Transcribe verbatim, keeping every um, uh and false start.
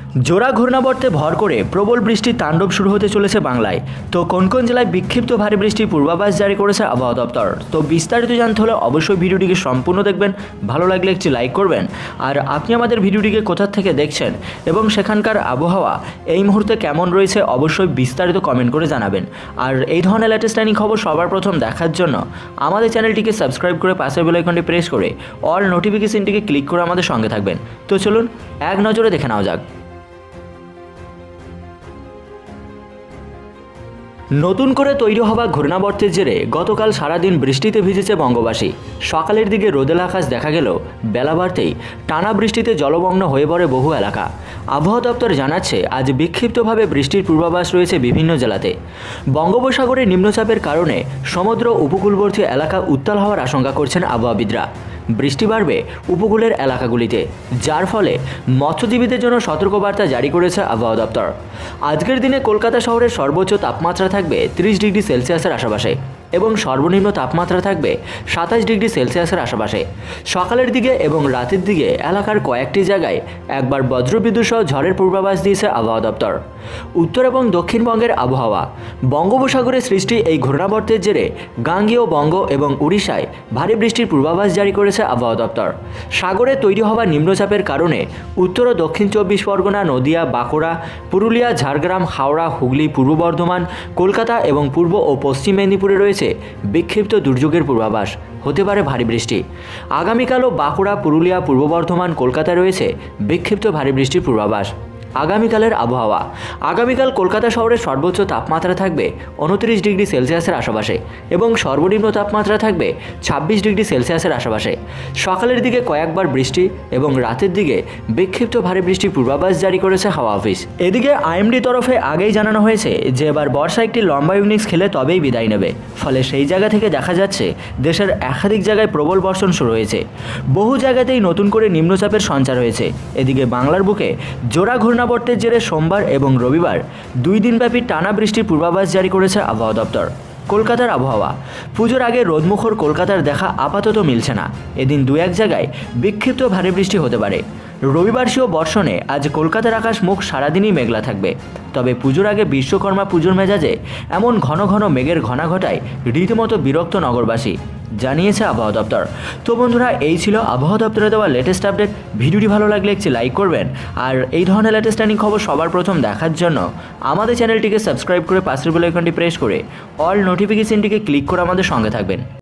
জোড়া ঘূর্ণাবর্তে ভর করে প্রবল বৃষ্টির তাণ্ডব শুরু হতে চলেছে বাংলায়। তো কোন কোন জেলায় বিক্ষিপ্ত ভারী বৃষ্টির পূর্বাভাস জারি করেছে আবহাওয়া দপ্তর। তো বিস্তারিত জানতে হলে অবশ্যই ভিডিওটিকে সম্পূর্ণ দেখবেন, ভালো লাগলে একটি লাইক করবেন। আর আপনি আমাদের ভিডিওটিকে কোথা থেকে দেখছেন এবং সেখানকার আবহাওয়া এই মুহূর্তে কেমন রয়েছে অবশ্যই বিস্তারিত কমেন্ট করে জানাবেন। আর এই ধরনের লেটেস্ট ট্রেনিং খবর সবার প্রথম দেখার জন্য আমাদের চ্যানেলটিকে সাবস্ক্রাইব করে পাশের বেল আইকনটি প্রেস করে অল নোটিফিকেশনটিকে ক্লিক করে আমাদের সঙ্গে থাকবেন। তো চলুন এক নজরে দেখে নেওয়া যাক। নতুন করে তৈরি হওয়া ঘূর্ণাবর্তের জেরে গতকাল সারাদিন বৃষ্টিতে ভিজেছে বঙ্গবাসী। সকালের দিকে রোদেলা আকাশ দেখা গেল, বেলা বাড়তেই টানা বৃষ্টিতে জলমগ্ন হয়ে পড়ে বহু এলাকা। আবহাওয়া দপ্তর জানাচ্ছে আজ বিক্ষিপ্তভাবে বৃষ্টির পূর্বাভাস রয়েছে বিভিন্ন জেলাতে। বঙ্গোপসাগরে নিম্নচাপের কারণে সমুদ্র উপকূলবর্তী এলাকা উত্তাল হওয়ার আশঙ্কা করছেন আবহাওয়াবিদরা। বৃষ্টি বাড়বে উপকূলের এলাকাগুলিতে, যার ফলে মৎস্যজীবীদের জন্য সতর্কবার্তা জারি করেছে আবহাওয়া দপ্তর। আজকের দিনে কলকাতা শহরের সর্বোচ্চ তাপমাত্রা থাকবে ত্রিশ ডিগ্রি সেলসিয়াসের আশেপাশে এবং সর্বনিম্ন তাপমাত্রা থাকবে সাতাশ ডিগ্রি সেলসিয়াসের আশেপাশে। সকালের দিকে এবং রাতের দিকে এলাকার কয়েকটি জায়গায় একবার বজ্রবিদ্যুৎ সহ ঝড়ের পূর্বাভাস দিয়েছে আবহাওয়া দপ্তর। উত্তর এবং দক্ষিণবঙ্গের আবহাওয়া। বঙ্গোপসাগরে সৃষ্টি এই ঘূর্ণাবর্তের জেরে গাঙ্গেয় বঙ্গ এবং উড়িষ্যায় ভারী বৃষ্টির পূর্বাভাস জারি করেছে আবহাওয়া দপ্তর। সাগরে তৈরি হওয়া নিম্নচাপের কারণে উত্তর ও দক্ষিণ চব্বিশ পরগনা, নদিয়া, বাঁকুড়া, পুরুলিয়া, ঝাড়গ্রাম, হাওড়া, হুগলি, পূর্ব বর্ধমান, কলকাতা এবং পূর্ব ও পশ্চিম মেদিনীপুরে রয়েছে বিক্ষিপ্ত দুর্যোগের পূর্বাভাস, হতে পারে ভারী বৃষ্টি। আগামীকালও বাঁকুড়া, পুরুলিয়া, পূর্ব বর্ধমান, কলকাতায় রয়েছে বিক্ষিপ্ত ভারী বৃষ্টির পূর্বাভাস। আগামীকালের আবহাওয়া। আগামীকাল কলকাতা শহরের সর্বোচ্চ তাপমাত্রা থাকবে উনত্রিশ ডিগ্রি সেলসিয়াসের আশেপাশে এবং সর্বনিম্ন তাপমাত্রা থাকবে ছাব্বিশ ডিগ্রি সেলসিয়াসের আশেপাশে। সকালের দিকে কয়েকবার বৃষ্টি এবং রাতের দিকে বিক্ষিপ্ত ভারী বৃষ্টির পূর্বাভাস জারি করেছে হাওয়া অফিস। এদিকে আইএমডি তরফে আগেই জানানো হয়েছে যে এবার বর্ষা একটি লম্বা ইনিংস খেলে তবেই বিদায় নেবে। ফলে সেই জায়গা থেকে দেখা যাচ্ছে দেশের একাধিক জায়গায় প্রবল বর্ষণ শুরু হয়েছে। বহু জায়গাতেই নতুন করে নিম্নচাপের সঞ্চার হয়েছে। এদিকে বাংলার বুকে জোড়া ঘূর্ণাবর্তের জেরে সোমবার এবং রবিবার দুই দিনব্যাপী টানা বৃষ্টির পূর্বাভাস জারি করেছে আবহাওয়া দপ্তর। কলকাতার আবহাওয়া। পুজোর আগে রোদমুখর কলকাতার দেখা আপাতত মিলছে না। এদিন দু এক জায়গায় বিক্ষিপ্ত ভারী বৃষ্টি হতে পারে। রবিবারসীয় বর্ষণে আজ কলকাতার আকাশ মুখ সারাদিনই মেঘলা থাকবে। তবে পুজোর আগে বিশ্বকর্মা পুজোর মেজাজে এমন ঘন ঘন মেঘের ঘনা ঘটায় রীতিমতো বিরক্ত নগরবাসী, জানিয়েছে আবহাওয়া দপ্তর। তো বন্ধুরা, এই ছিল আবহাওয়া দপ্তরে দেওয়া লেটেস্ট আপডেট। ভিডিওটি ভালো লাগলে একটি লাইক করবেন। আর এই ধরনের লেটেস্ট ট্রেনিং খবর সবার প্রথম দেখার জন্য আমাদের চ্যানেলটিকে সাবস্ক্রাইব করে পাশের বেল আইকনটি প্রেস করে অল নোটিফিকেশনটিকে ক্লিক করে আমাদের সঙ্গে থাকবেন।